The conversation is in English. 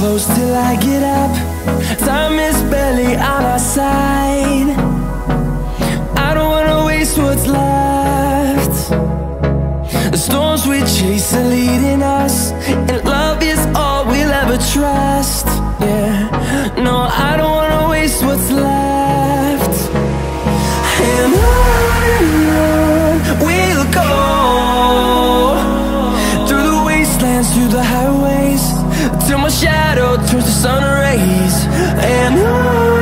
close till I get up. Time is barely on our side. I don't wanna waste what's left. The storms we chase are leading us, and love is all we'll ever trust. Yeah, no, I don't wanna waste what's left. And on we'll go, through the wastelands, through the highways, till my shadow turns to sun rays. And on